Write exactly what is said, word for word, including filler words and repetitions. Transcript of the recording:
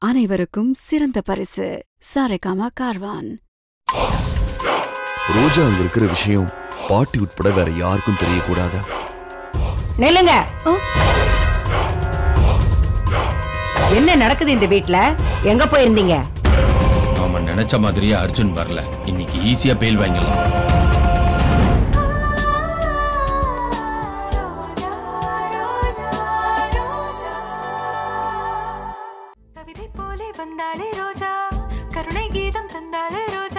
அனைவருக்கும் சிறந்த பரிசு சாரேகாமா கார்வான். ரோஜா அங்க இருக்கிற விஷயம் பாட்டி உட்பட வேற யாருக்கும் தெரியக்கூடாது. நில்லுங்க. என்ன நடக்குது இந்த வீட்ல? எங்க போயிருந்தீங்க? நாம நினைச்ச மாதிரியே அர்ஜுன் வரல. இன்னைக்கு ஈஸியா பெயில் வாங்கலாம். கவிதை போலே வந்தாளே ரோஜா, கருணை கீதம் தந்தாளே ரோஜா.